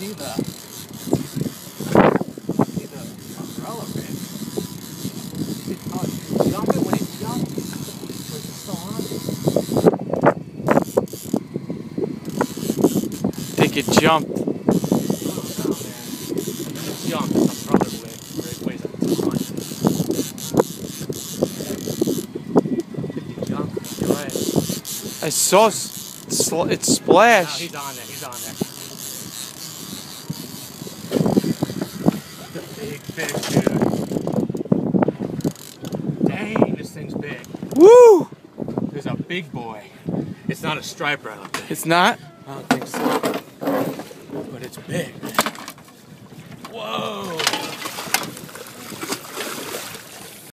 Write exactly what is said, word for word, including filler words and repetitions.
see the see the umbrella rig. Oh, you jump it when it jumps. Was it still on? I think it jumped. Oh no, man. It jumped. It's umbrella rig. It weighs a ton. It jumped. You're right. I saw s sl it No, splash. he's on there. He's on there. The big fish, dude. Dang, this thing's big. Woo! There's a big boy. It's not a striper, I don't think. It's not? I don't think so. But it's big. Whoa!